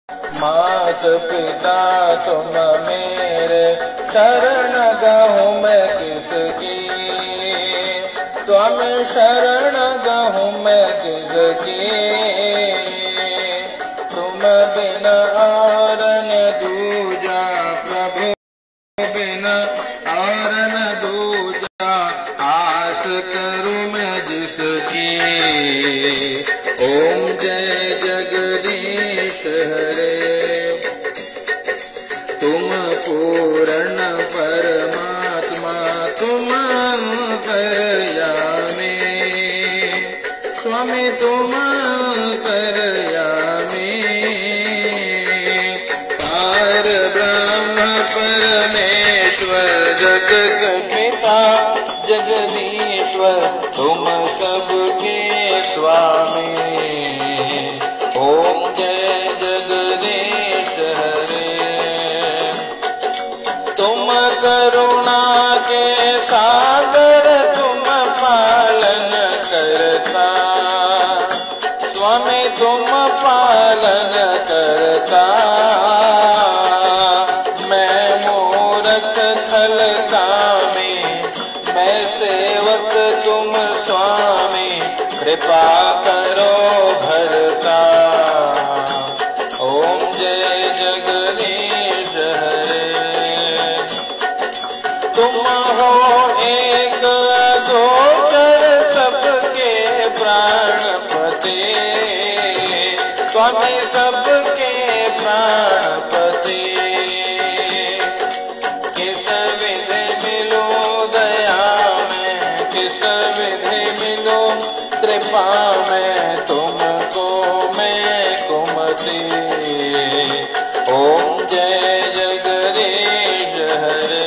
मात पिता तुम मेरे, शरण गहूँ मैं किसकी। स्वामी शरण गहूँ मैं किसकी। तुम बिना और न दूजा, प्रभु बिना और न दूजा, आस करूँ मैं जिसकी। ओम जय जगदीश हरे। तुम पूर्ण परमात्मा, तुम अंतर्यामी। स्वामी तुम अंतर्यामी। पार ब्रह्म परमेश्वर, जगत पिता जगदीश्वर, तुम सबके स्वामी। ओम जय जगदीश हरे। तुम करुणा के सागर, तुम पालन करता। स्वामी तुम पालन करता। मैं मूरख खलता में, मैं सेवक तुम स्वामी, कृपा करो भरता। ओम जय जगदीश हरे। तुम हो एक गोचर, सबके प्राणपति। स्वामी सबके प्राणपति। किस विधि मिलो दया में, किस विधि मिलो कृपा में, तुमको मैं कुमति। ओम जय जगदीश हरे।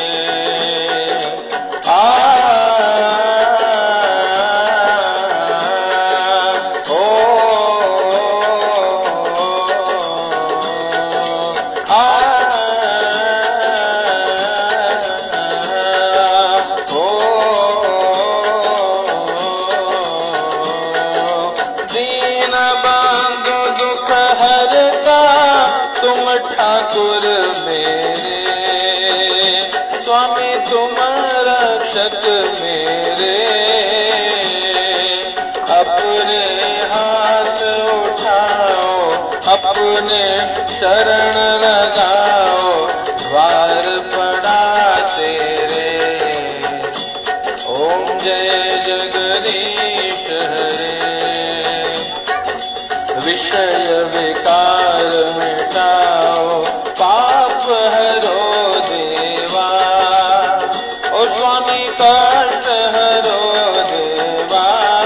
ठाकुर मेरे, स्वामी तुम रक्षक मेरे। अपने हाथ उठाओ, अपने शरण लगाओ, द्वार पड़ा तेरे। ओम जय जगदीश हरे। विषय विकार मिटाओ, पाप हरो देवा। ओ स्वामी कष्ट हरो देवा।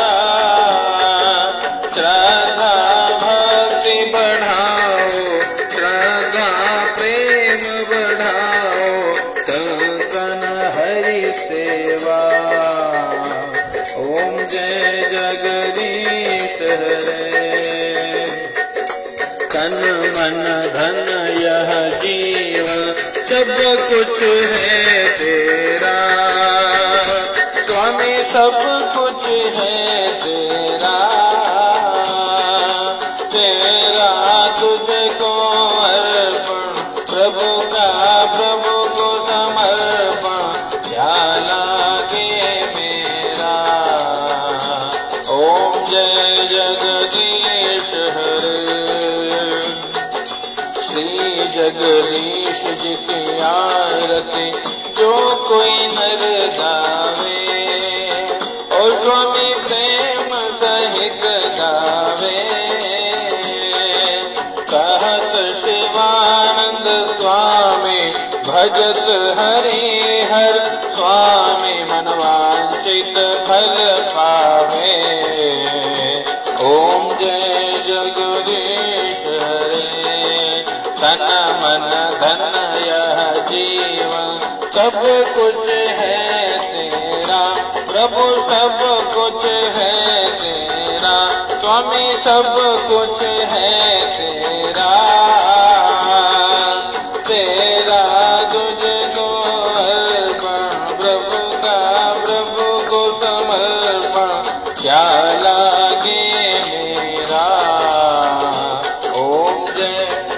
श्रद्धा भक्ति बढ़ाओ, श्रद्धा प्रेम बढ़ाओ, कंकन हरि सेवा। ओम जय जगदीश हरे। तन मन धन यह जीवन, सब कुछ है तेरा। स्वामी सब कुछ है तेरा। तेरा तुझको अर्पण, प्रभु का प्रभु को समर्पण, क्या लागे मेरा। ओम जय जगदीश हरे। श्री जगदीश जी की आरती जो कोई नर गावे, और स्वामी प्रेम सहित गावे। कहत शिवानंद स्वामी, भजत हरि हर स्वामी, मनवांचित फल पावे। ओम जय जगदीश हरे। तन मन धन यह जीवन, सब कुछ है तेरा। प्रभु सब कुछ है तेरा। स्वामी सब कुछ है तेरा। तेरा तुझको अर्पण, प्रभु का प्रभु को समर्पण, क्या लागे मेरा। ओम जय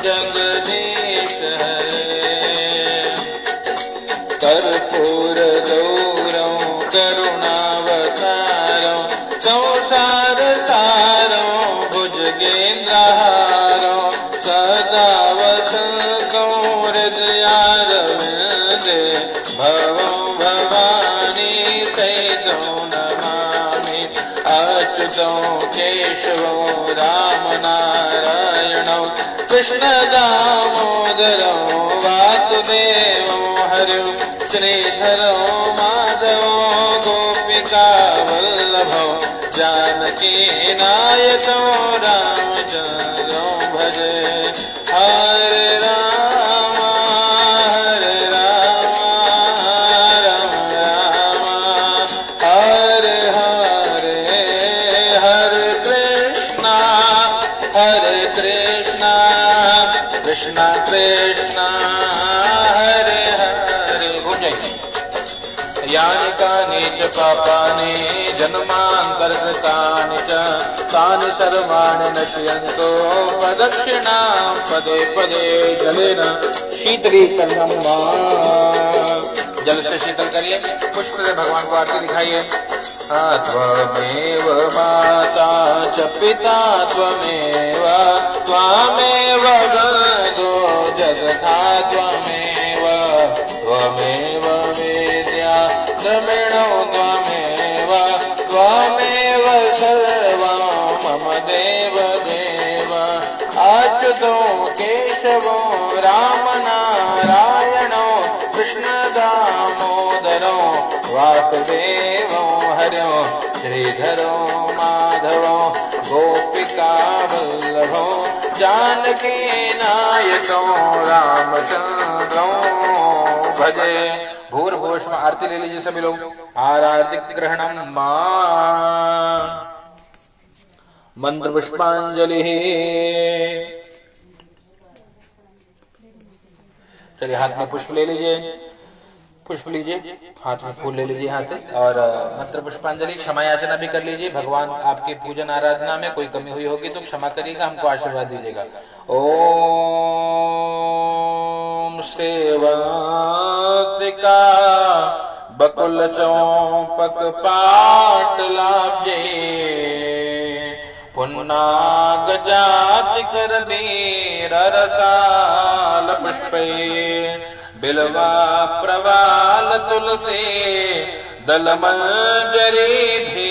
भवो भवानी सैदो नमामि अच्युतो केशवो राम नारायणो कृष्ण दामोदरो वासुदेवो हरो श्रीधरो माधवो गोपिका वल्लभो जानकी नायको रामचंद्रो भजे हरे राम राम राम हरे हरे हरे कृष्णा कृष्णा कृष्णा हरे हरे। घूम जाइए। यानि कानि च पापानि जन्मान्तरकृतानि च तानि सर्वाणि नश्यन्तो प्रदक्षिणां पदे पदे जलेन शीतलीकरणं वा। जल से शीतल करिए। पुष्प से भगवान को आरती दिखाइए। त्वमेव माता च पिता त्वमेव त्वमेव गणो जगता त्वमेव त्वमेव वेद्या द्रविणो त्वमेव त्वमेव सर्वं मम देव देव अच्युतो केशवो राम नारायणो कृष्ण दामोदरो वासुदेवो हरो श्रीधरो माधवो गोपिका वल्लभो जानकी नायको रामचंद्रो भजे। भूर्भुवः स्मः। आरती ले लीजिए सभी लोग। आरती ग्रहणं मा मंत्र पुष्पांजलि। चलिए हाथ में पुष्प ले लीजिए। पुष्प लीजिए, हाथ में फूल ले लीजिए हाथ और मंत्र पुष्पांजलि। क्षमा याचना भी कर लीजिए। भगवान आपके पूजन आराधना में कोई कमी हुई होगी तो क्षमा करिएगा, हमको आशीर्वाद दीजिएगा। ओम सेवंतिका बकुल चौपक पाटलाब्जे पुन्नाग जाति कर वीर रसाल पुष्पे बिल्वा प्रवाल तुलसी दल मंजरी भी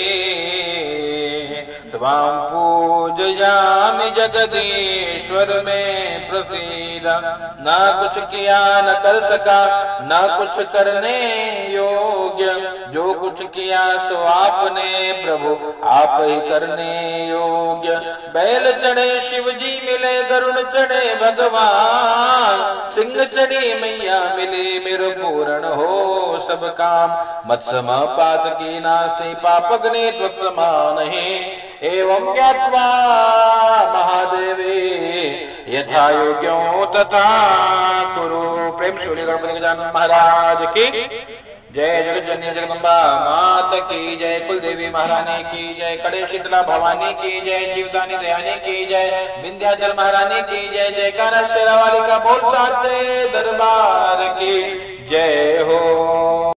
त्वां पूजयामि जगदीश्वर में प्रसीद। ना कुछ किया न कर सका ना कुछ करने योग्य, जो कुछ किया सो आपने प्रभु आप ही करने योग्य। बैल चढ़े शिव जी मिले गरुड़ चढ़े भगवान, सिंह चढ़ी मैया मिली मेरे पूर्ण हो सब काम। मत्सम पात की नास्ति पापग्नि त्वत्समान ही एवं ज्ञात्वा महादेवी यथा योग्यो तथा कुरु। प्रेम से गणपति गजानन महाराज की जय। जगज्जननी जगदम्बा मात की जय। कुलदेवी महारानी की जय। कड़े शीतला भवानी की जय। जीवदानी दयानी की जय। विंध्याचल महारानी की जय। जयकारा शेरावाली का बोल साचे दरबार की जय हो।